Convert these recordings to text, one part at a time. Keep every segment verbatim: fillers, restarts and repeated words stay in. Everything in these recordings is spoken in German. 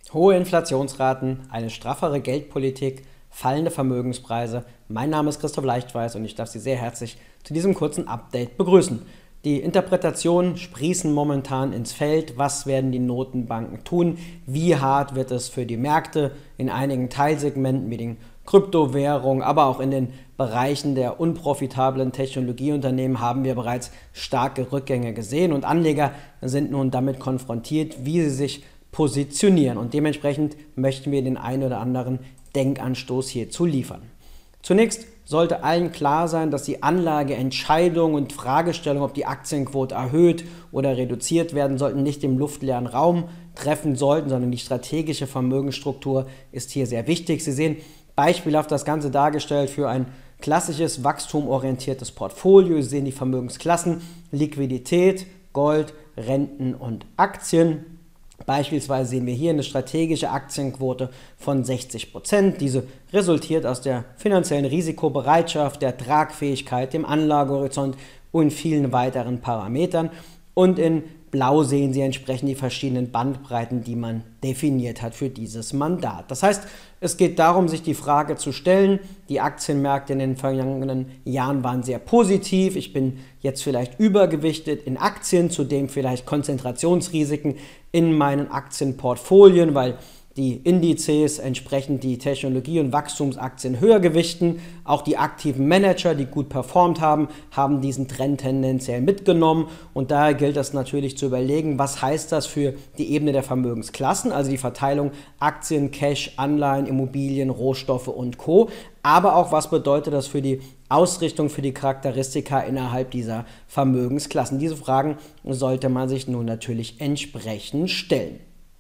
Hohe Inflationsraten, eine straffere Geldpolitik, fallende Vermögenspreise. Mein Name ist Christoph Leichtweiß und ich darf Sie sehr herzlich zu diesem kurzen Update begrüßen. Die Interpretationen sprießen momentan ins Feld. Was werden die Notenbanken tun? Wie hart wird es für die Märkte in einigen Teilsegmenten wie den Kryptowährungen, aber auch in den Bereichen der unprofitablen Technologieunternehmen haben wir bereits starke Rückgänge gesehen und Anleger sind nun damit konfrontiert, wie sie sich positionieren, und dementsprechend möchten wir den einen oder anderen Denkanstoß hierzu liefern. Zunächst sollte allen klar sein, dass die Anlageentscheidung und Fragestellung, ob die Aktienquote erhöht oder reduziert werden sollten, nicht im luftleeren Raum treffen sollten, sondern die strategische Vermögensstruktur ist hier sehr wichtig. Sie sehen beispielhaft das Ganze dargestellt für ein klassisches wachstumorientiertes Portfolio. Sie sehen die Vermögensklassen, Liquidität, Gold, Renten und Aktien. Beispielsweise sehen wir hier eine strategische Aktienquote von sechzig Prozent. Diese resultiert aus der finanziellen Risikobereitschaft, der Tragfähigkeit, dem Anlagehorizont und vielen weiteren Parametern. Und in Blau sehen Sie entsprechend die verschiedenen Bandbreiten, die man definiert hat für dieses Mandat. Das heißt, es geht darum, sich die Frage zu stellen, die Aktienmärkte in den vergangenen Jahren waren sehr positiv, ich bin jetzt vielleicht übergewichtet in Aktien, zudem vielleicht Konzentrationsrisiken in meinen Aktienportfolien, weil die Indizes entsprechend die Technologie- und Wachstumsaktien höher gewichten. Auch die aktiven Manager, die gut performt haben, haben diesen Trend tendenziell mitgenommen. Und daher gilt es natürlich zu überlegen, was heißt das für die Ebene der Vermögensklassen, also die Verteilung Aktien, Cash, Anleihen, Immobilien, Rohstoffe und Co. Aber auch, was bedeutet das für die Ausrichtung, für die Charakteristika innerhalb dieser Vermögensklassen. Diese Fragen sollte man sich nun natürlich entsprechend stellen.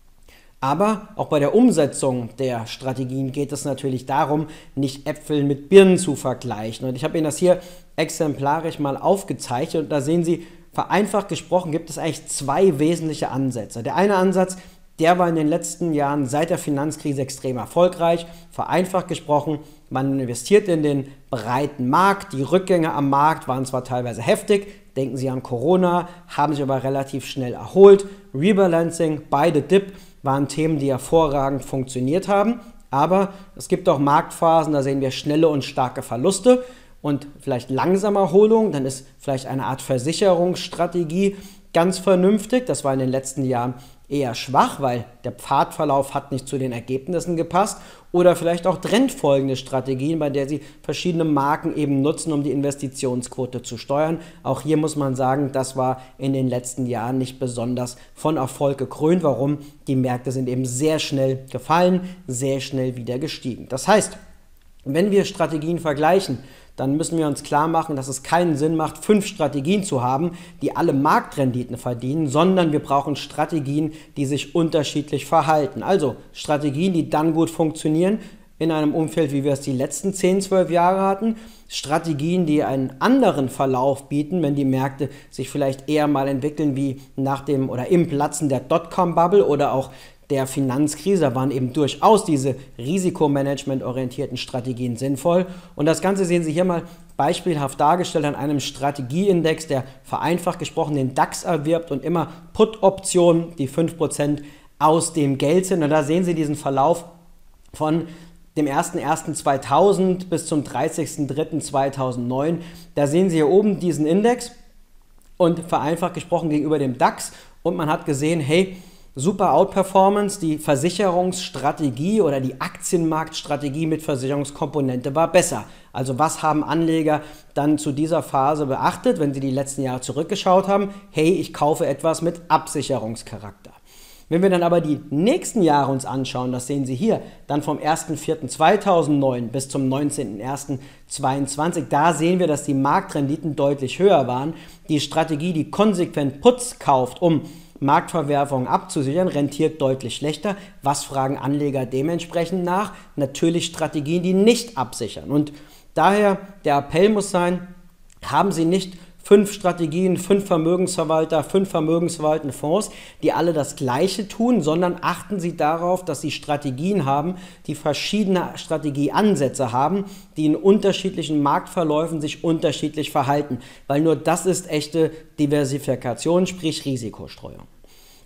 Aber auch bei der Umsetzung der Strategien geht es natürlich darum, nicht Äpfel mit Birnen zu vergleichen. Und ich habe Ihnen das hier exemplarisch mal aufgezeichnet. Und da sehen Sie, vereinfacht gesprochen gibt es eigentlich zwei wesentliche Ansätze. Der eine Ansatz, der war in den letzten Jahren seit der Finanzkrise extrem erfolgreich. Vereinfacht gesprochen, man investiert in den breiten Markt. Die Rückgänge am Markt waren zwar teilweise heftig, denken Sie an Corona, haben sich aber relativ schnell erholt. Rebalancing, buy the dip waren Themen, die hervorragend funktioniert haben. Aber es gibt auch Marktphasen, da sehen wir schnelle und starke Verluste und vielleicht langsame Erholung. Dann ist vielleicht eine Art Versicherungsstrategie ganz vernünftig. Das war in den letzten Jahren eher schwach, weil der Pfadverlauf hat nicht zu den Ergebnissen gepasst. Oder vielleicht auch trendfolgende Strategien, bei der Sie verschiedene Marken eben nutzen, um die Investitionsquote zu steuern. Auch hier muss man sagen, das war in den letzten Jahren nicht besonders von Erfolg gekrönt. Warum? Die Märkte sind eben sehr schnell gefallen, sehr schnell wieder gestiegen. Das heißt, wenn wir Strategien vergleichen, dann müssen wir uns klar machen, dass es keinen Sinn macht, fünf Strategien zu haben, die alle Marktrenditen verdienen, sondern wir brauchen Strategien, die sich unterschiedlich verhalten. Also Strategien, die dann gut funktionieren in einem Umfeld, wie wir es die letzten zehn, zwölf Jahre hatten. Strategien, die einen anderen Verlauf bieten, wenn die Märkte sich vielleicht eher mal entwickeln wie nach dem oder im Platzen der Dotcom-Bubble oder auch der Finanzkrise. Da waren eben durchaus diese risikomanagement-orientierten Strategien sinnvoll. Und das Ganze sehen Sie hier mal beispielhaft dargestellt an einem Strategieindex, der vereinfacht gesprochen den DAX erwirbt und immer Put-Optionen, die fünf Prozent aus dem Geld sind. Und da sehen Sie diesen Verlauf von dem ersten ersten zweitausend bis zum dreißigsten dritten zweitausendneun. Da sehen Sie hier oben diesen Index und vereinfacht gesprochen gegenüber dem DAX. Und man hat gesehen, hey, super Outperformance, die Versicherungsstrategie oder die Aktienmarktstrategie mit Versicherungskomponente war besser. Also was haben Anleger dann zu dieser Phase beachtet, wenn sie die letzten Jahre zurückgeschaut haben? Hey, ich kaufe etwas mit Absicherungscharakter. Wenn wir dann aber die nächsten Jahre uns anschauen, das sehen Sie hier, dann vom ersten vierten zweitausendneun bis zum neunzehnten ersten zweiundzwanzig, da sehen wir, dass die Marktrenditen deutlich höher waren. Die Strategie, die konsequent Puts kauft, um Marktverwerfungen abzusichern, rentiert deutlich schlechter. Was fragen Anleger dementsprechend nach? Natürlich Strategien, die nicht absichern. Und daher der Appell muss sein, haben Sie nicht fünf Strategien, fünf Vermögensverwalter, fünf vermögensverwaltende Fonds, die alle das Gleiche tun, sondern achten Sie darauf, dass Sie Strategien haben, die verschiedene Strategieansätze haben, die in unterschiedlichen Marktverläufen sich unterschiedlich verhalten, weil nur das ist echte Diversifikation, sprich Risikostreuung.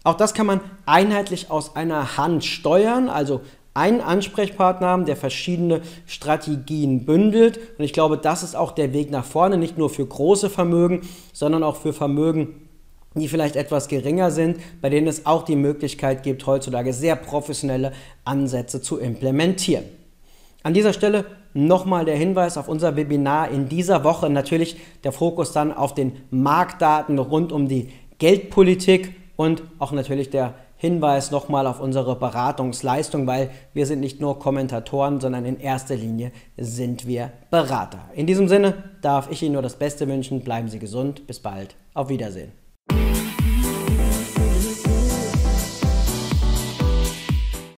Auch das kann man einheitlich aus einer Hand steuern, also einen Ansprechpartner haben, der verschiedene Strategien bündelt. Und ich glaube, das ist auch der Weg nach vorne, nicht nur für große Vermögen, sondern auch für Vermögen, die vielleicht etwas geringer sind, bei denen es auch die Möglichkeit gibt, heutzutage sehr professionelle Ansätze zu implementieren. An dieser Stelle nochmal der Hinweis auf unser Webinar in dieser Woche. Natürlich der Fokus dann auf den Marktdaten rund um die Geldpolitik und auch natürlich der Hinweis nochmal auf unsere Beratungsleistung, weil wir sind nicht nur Kommentatoren, sondern in erster Linie sind wir Berater. In diesem Sinne darf ich Ihnen nur das Beste wünschen. Bleiben Sie gesund. Bis bald. Auf Wiedersehen.